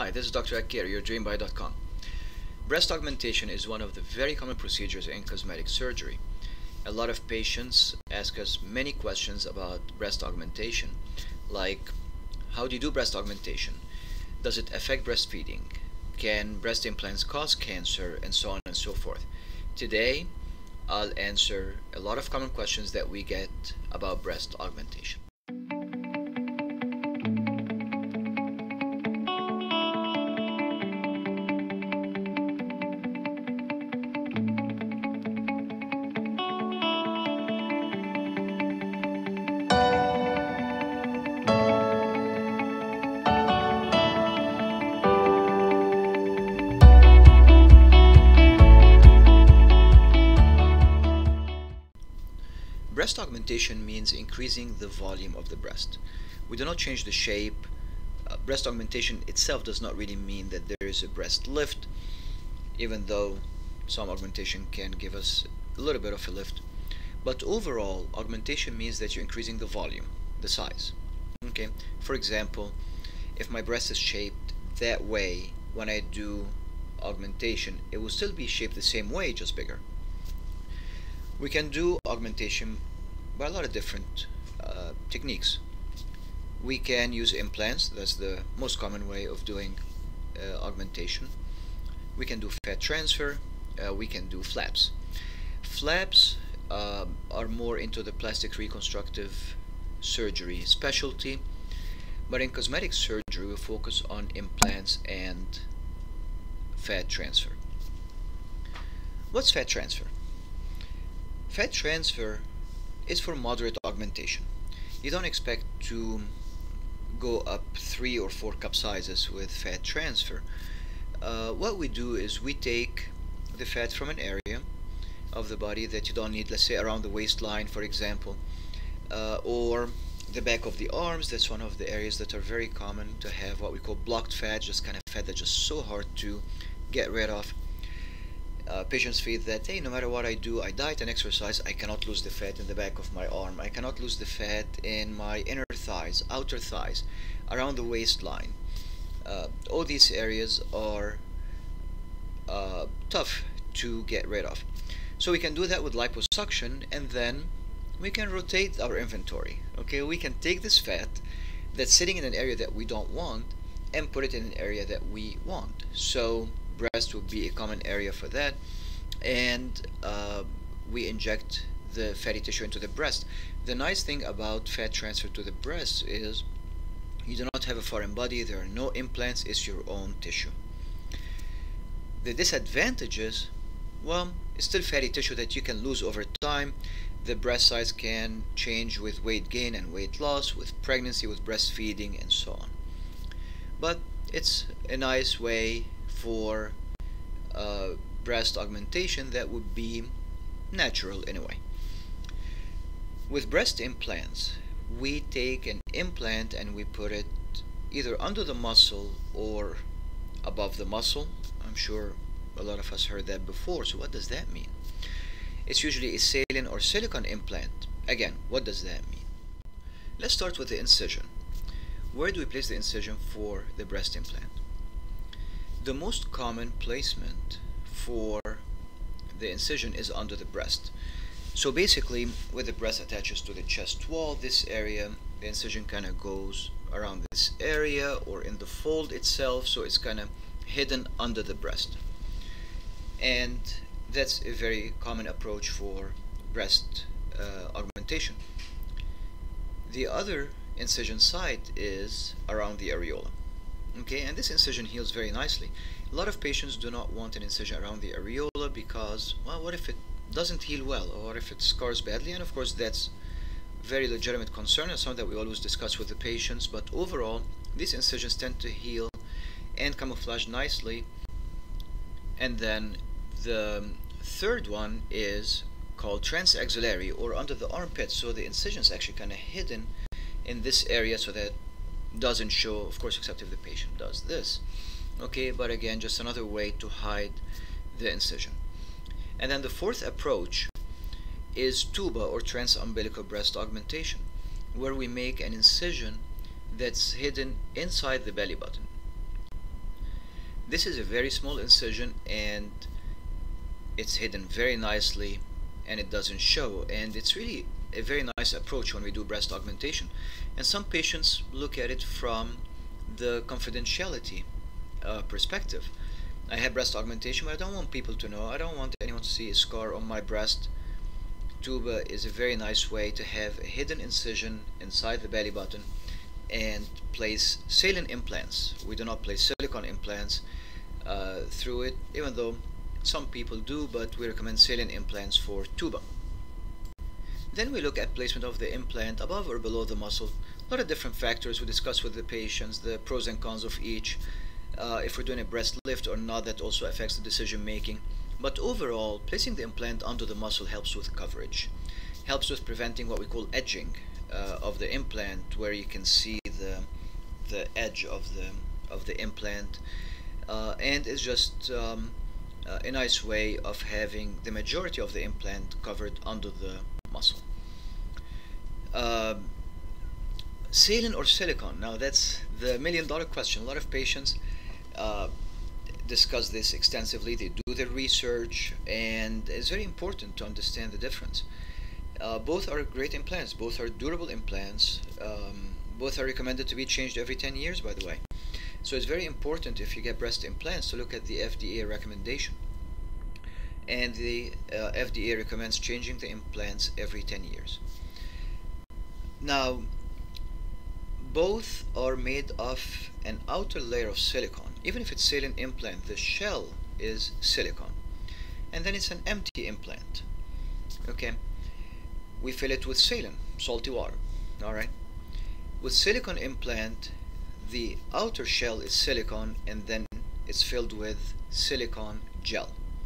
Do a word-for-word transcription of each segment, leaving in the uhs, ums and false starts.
Hi, this is Doctor Akir, your dream buy dot com. Breast augmentation is one of the very common procedures in cosmetic surgery. A lot of patients ask us many questions about breast augmentation, like how do you do breast augmentation? Does it affect breastfeeding? Can breast implants cause cancer? And so on and so forth. Today, I'll answer a lot of common questions that we get about breast augmentation. Breast augmentation means increasing the volume of the breast. We do not change the shape. Uh, breast augmentation itself does not really mean that there is a breast lift, even though some augmentation can give us a little bit of a lift. But overall, augmentation means that you're increasing the volume, the size. Okay. For example, if my breast is shaped that way, when I do augmentation, it will still be shaped the same way, just bigger. We can do augmentation by a lot of different uh, techniques. We can use implants. That's the most common way of doing uh, augmentation. We can do fat transfer. Uh, we can do flaps. Flaps uh, are more into the plastic reconstructive surgery specialty, but in cosmetic surgery we focus on implants and fat transfer. What's fat transfer? Fat transfer is for moderate augmentation. You don't expect to go up three or four cup sizes with fat transfer. Uh, what we do is we take the fat from an area of the body that you don't need, let's say around the waistline, for example, uh, or the back of the arms. That's one of the areas that are very common to have what we call blocked fat, just kind of fat that's just so hard to get rid of. Uh, patients feel that, hey, no matter what I do, I diet and exercise, I cannot lose the fat in the back of my arm. I cannot lose the fat in my inner thighs, outer thighs, around the waistline. Uh, all these areas are uh, tough to get rid of. So we can do that with liposuction, and then we can rotate our inventory. Okay, we can take this fat that's sitting in an area that we don't want and put it in an area that we want. So breast would be a common area for that, and uh, we inject the fatty tissue into the breast. The nice thing about fat transfer to the breast is you do not have a foreign body, there are no implants, it's your own tissue. The disadvantages, well, it's still fatty tissue that you can lose over time. The breast size can change with weight gain and weight loss, with pregnancy, with breastfeeding, and so on. But it's a nice way for uh, breast augmentation that would be natural in a way. With breast implants, we take an implant and we put it either under the muscle or above the muscle. I'm sure a lot of us heard that before. So what does that mean? It's usually a saline or silicone implant. Again, what does that mean? Let's start with the incision. Where do we place the incision for the breast implant? The most common placement for the incision is under the breast. So basically, where the breast attaches to the chest wall, this area, the incision kind of goes around this area or in the fold itself, so it's kind of hidden under the breast. And that's a very common approach for breast uh, augmentation. The other incision site is around the areola. Okay, and this incision heals very nicely. A lot of patients do not want an incision around the areola because, well, what if it doesn't heal well, or what if it scars badly? And of course that's very legitimate concern and something that we always discuss with the patients. But overall, these incisions tend to heal and camouflage nicely. And then the third one is called transaxillary, or under the armpit. So the incision is actually kind of hidden in this area so that doesn't show, of course, except if the patient does this. Okay, but again, just another way to hide the incision. And then the fourth approach is tuba, or transumbilical breast augmentation, where we make an incision that's hidden inside the belly button. This is a very small incision, and it's hidden very nicely, and it doesn't show, and it's really a very nice approach when we do breast augmentation. And some patients look at it from the confidentiality uh, perspective. I have breast augmentation, but I don't want people to know. I don't want anyone to see a scar on my breast. Tuba is a very nice way to have a hidden incision inside the belly button and place saline implants. We do not place silicone implants uh, through it, even though some people do, but we recommend saline implants for tuba. Then we look at placement of the implant above or below the muscle. A lot of different factors we discuss with the patients, the pros and cons of each. Uh, if we're doing a breast lift or not, that also affects the decision making. But overall, placing the implant under the muscle helps with coverage, helps with preventing what we call edging uh, of the implant, where you can see the the edge of the of the implant, uh, and it's just um, uh, a nice way of having the majority of the implant covered under the muscle. Uh, saline or silicone? Now that's the million dollar question. A lot of patients uh, discuss this extensively. They do their research, and it's very important to understand the difference. Uh, both are great implants. Both are durable implants. Um, both are recommended to be changed every ten years, by the way. So it's very important, if you get breast implants, to look at the F D A recommendation. And the uh, F D A recommends changing the implants every ten years. Now, both are made of an outer layer of silicone. Even if it's saline implant, the shell is silicone, and then it's an empty implant. Okay, we fill it with saline, salty water. All right. With silicone implant, the outer shell is silicone, and then it's filled with silicone gel.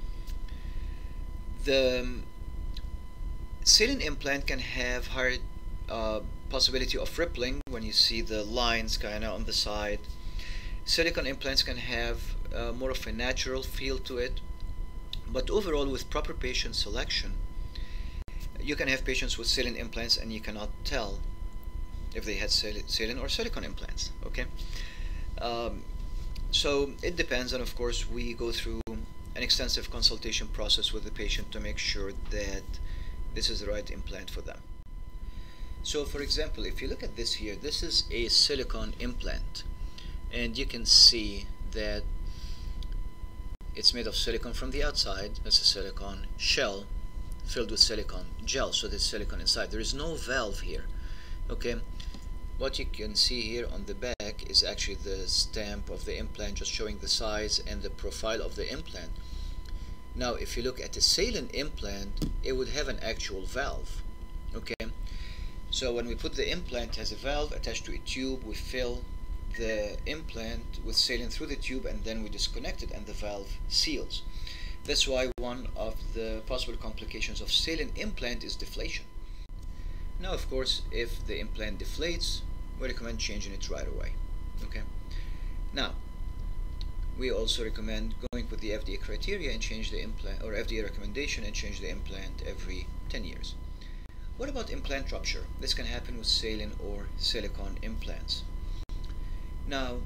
The um, saline implant can have higher uh, possibility of rippling when you see the lines kind of on the side. Silicone implants can have uh, more of a natural feel to it, but overall, with proper patient selection, you can have patients with saline implants and you cannot tell if they had saline or silicone implants. Okay, um, so it depends, and of course we go through an extensive consultation process with the patient to make sure that this is the right implant for them. So for example, if you look at this here, this is a silicone implant, and you can see that it's made of silicone from the outside. It's a silicone shell filled with silicone gel, so there's silicone inside. There is no valve here. Okay, what you can see here on the back is actually the stamp of the implant, just showing the size and the profile of the implant. Now if you look at the saline implant, it would have an actual valve. Okay, so when we put the implant, it has a valve attached to a tube. We fill the implant with saline through the tube, and then we disconnect it, and the valve seals. That's why one of the possible complications of saline implant is deflation. Now of course, if the implant deflates, we recommend changing it right away. Okay, now we also recommend going with the F D A criteria and change the implant, or F D A recommendation, and change the implant every ten years. What about implant rupture? This can happen with saline or silicone implants. Now,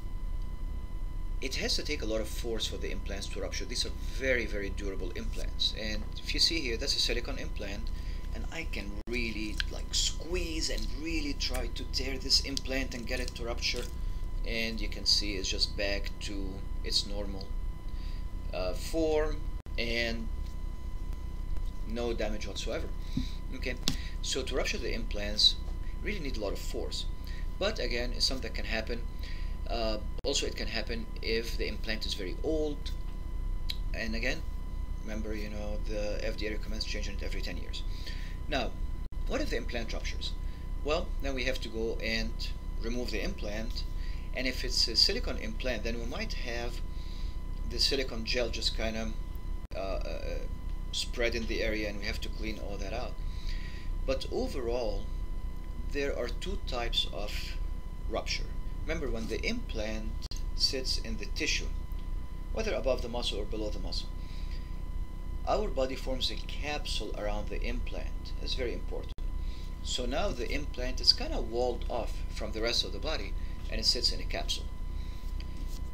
it has to take a lot of force for the implants to rupture. These are very, very durable implants. And if you see here, that's a silicone implant, and I can really like squeeze and really try to tear this implant and get it to rupture. And you can see it's just back to its normal uh, form and no damage whatsoever. Okay, so to rupture the implants, really need a lot of force. But again, it's something that can happen. Uh, also, it can happen if the implant is very old. And again, remember, you know, the F D A recommends changing it every ten years. Now, what if the implant ruptures? Well, then we have to go and remove the implant. And if it's a silicone implant, then we might have the silicone gel just kind of uh, uh, spread in the area, and we have to clean all that out. But overall, there are two types of rupture. Remember, when the implant sits in the tissue, whether above the muscle or below the muscle, our body forms a capsule around the implant. It's very important. So now the implant is kind of walled off from the rest of the body, and it sits in a capsule.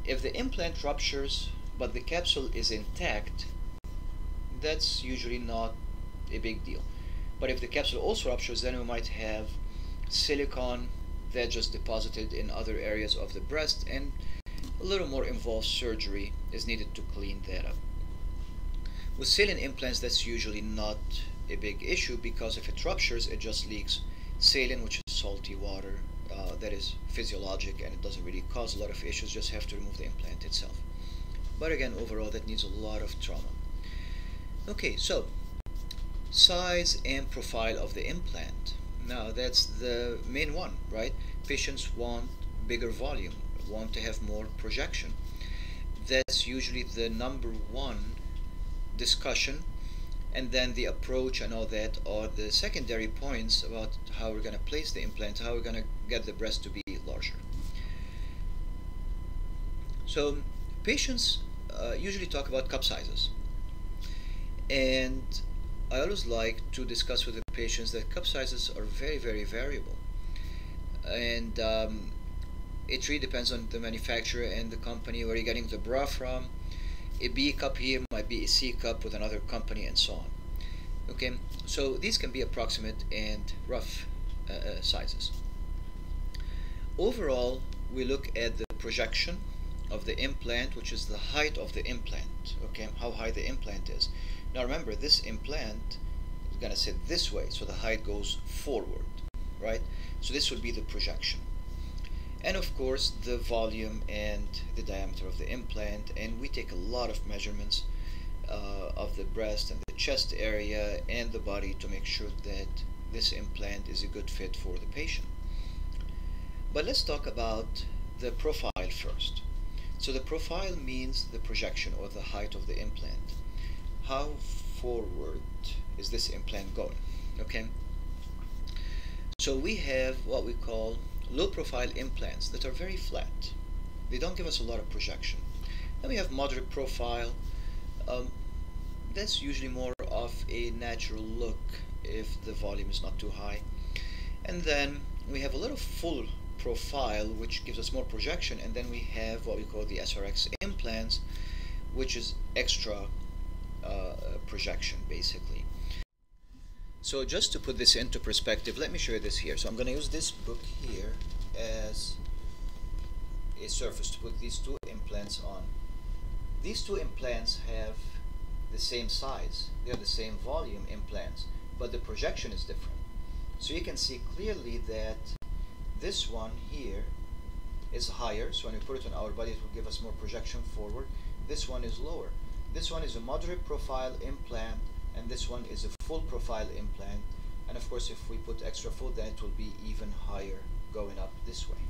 If the implant ruptures but the capsule is intact, that's usually not a big deal. But if the capsule also ruptures, then we might have silicone that just deposited in other areas of the breast, and a little more involved surgery is needed to clean that up. With saline implants, that's usually not a big issue, because if it ruptures, it just leaks saline, which is salty water, uh, that is physiologic, and it doesn't really cause a lot of issues. Just have to remove the implant itself. But again, overall, that needs a lot of trauma. Okay, so size and profile of the implant. Now that's the main one, right? Patients want bigger volume, want to have more projection. That's usually the number one discussion, and then the approach and all that are the secondary points about how we're going to place the implant, how we're going to get the breast to be larger. So patients uh, usually talk about cup sizes, and I always like to discuss with the patients that cup sizes are very, very variable, and um, it really depends on the manufacturer and the company where you're getting the bra from. A B cup here might be a C cup with another company, and so on. Okay, so these can be approximate and rough uh, uh, sizes. Overall, we look at the projection of the implant, which is the height of the implant, okay, how high the implant is. Now remember, this implant is going to sit this way, so the height goes forward, right? So this would be the projection. And of course, the volume and the diameter of the implant, and we take a lot of measurements uh, of the breast and the chest area and the body to make sure that this implant is a good fit for the patient. But let's talk about the profile first. So the profile means the projection or the height of the implant. How forward is this implant going? Okay, so we have what we call low profile implants that are very flat. They don't give us a lot of projection. Then we have moderate profile. Um, that's usually more of a natural look if the volume is not too high. And then we have a little full profile, which gives us more projection. And then we have what we call the S R X implants, which is extra uh, projection basically. So just to put this into perspective, let me show you this here. So I'm going to use this book here as a surface to put these two implants on. These two implants have the same size. They are the same volume implants, but the projection is different. So you can see clearly that this one here is higher. So when we put it on our body, it will give us more projection forward. This one is lower. This one is a moderate profile implant, and this one is a full profile implant. And of course, if we put extra full, then it will be even higher going up this way.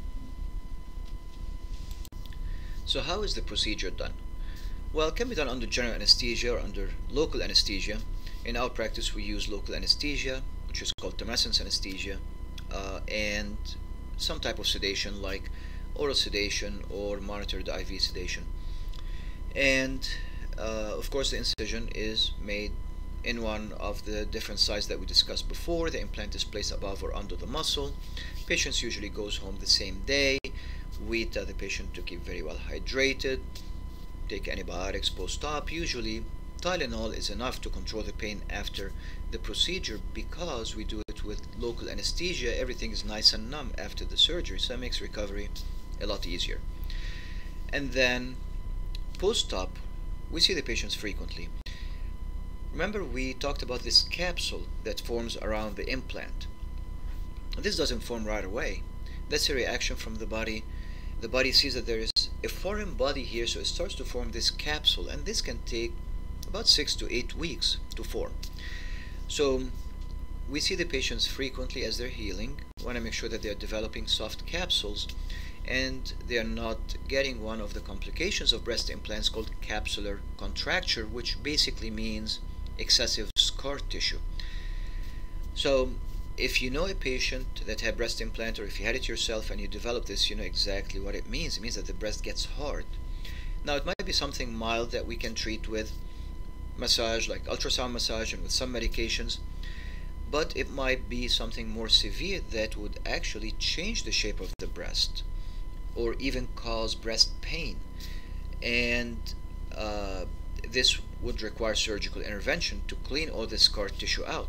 So how is the procedure done? Well, it can be done under general anesthesia or under local anesthesia. In our practice, we use local anesthesia, which is called tumescence anesthesia, uh, and some type of sedation like oral sedation or monitored I V sedation. And uh, of course, the incision is made in one of the different sites that we discussed before. The implant is placed above or under the muscle. Patients usually goes home the same day. We tell the patient to keep very well hydrated, take antibiotics post-op. Usually Tylenol is enough to control the pain after the procedure, because we do it with local anesthesia. Everything is nice and numb after the surgery, so it makes recovery a lot easier. And then post-op, we see the patients frequently. Remember, we talked about this capsule that forms around the implant. This doesn't form right away. That's a reaction from the body. The body sees that there is a foreign body here, so it starts to form this capsule, and this can take about six to eight weeks to form. So we see the patients frequently as they're healing. We want to make sure that they're developing soft capsules and they are not getting one of the complications of breast implants called capsular contracture, which basically means excessive scar tissue. So if you know a patient that had breast implant, or if you had it yourself and you develop this, you know exactly what it means. It means that the breast gets hard. Now, it might be something mild that we can treat with massage, like ultrasound massage and with some medications, but it might be something more severe that would actually change the shape of the breast. or even cause breast pain. And uh, this would require surgical intervention to clean all the scar tissue out.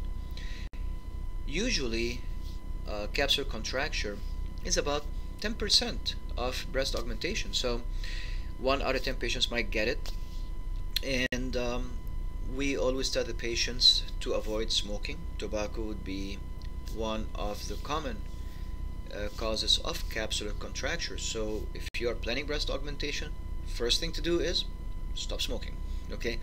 Usually, uh, capsular contracture is about ten percent of breast augmentation. So, one out of ten patients might get it. And um, we always tell the patients to avoid smoking. Tobacco would be one of the common uh, causes of capsular contracture. So, if you are planning breast augmentation, first thing to do is stop smoking. Okay?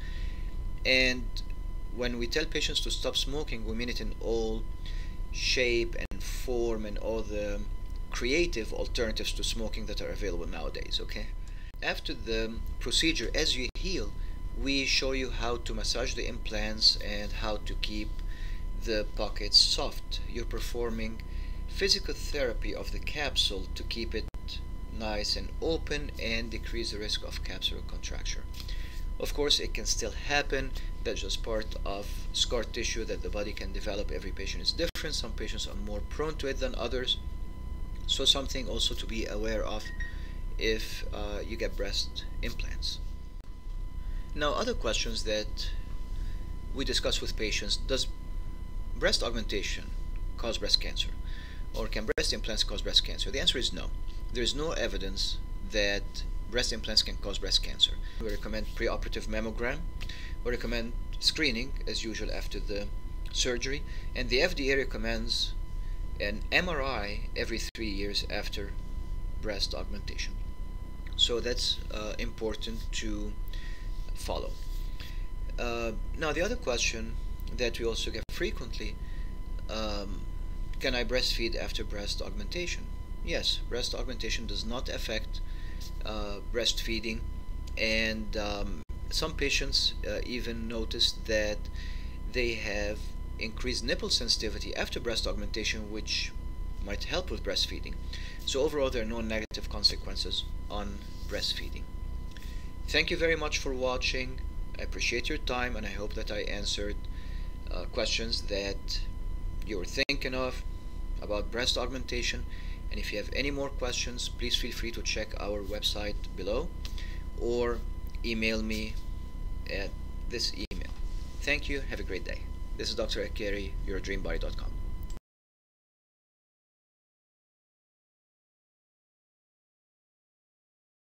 And when we tell patients to stop smoking, we mean it in all shape and form and all the creative alternatives to smoking that are available nowadays. Okay? After the procedure, as you heal, we show you how to massage the implants and how to keep the pockets soft. You're performing physical therapy of the capsule to keep it nice and open and decrease the risk of capsular contracture. Of course, it can still happen. That's just part of scar tissue that the body can develop. Every patient is different. Some patients are more prone to it than others. So something also to be aware of if uh, you get breast implants. Now, other questions that we discuss with patients: does breast augmentation cause breast cancer? Or can breast implants cause breast cancer? The answer is no. There is no evidence that breast implants can cause breast cancer. We recommend preoperative mammogram. We recommend screening as usual after the surgery. And the F D A recommends an M R I every three years after breast augmentation. So that's uh, important to follow. Uh, now, the other question that we also get frequently: um, can I breastfeed after breast augmentation? Yes, breast augmentation does not affect uh, breastfeeding, and um, some patients uh, even notice that they have increased nipple sensitivity after breast augmentation, which might help with breastfeeding. So overall, there are no negative consequences on breastfeeding. Thank you very much for watching. I appreciate your time, and I hope that I answered uh, questions that you were thinking of about breast augmentation. And if you have any more questions, please feel free to check our website below or email me at this email. Thank you. Have a great day. This is Doctor Akeri, your dream body dot com.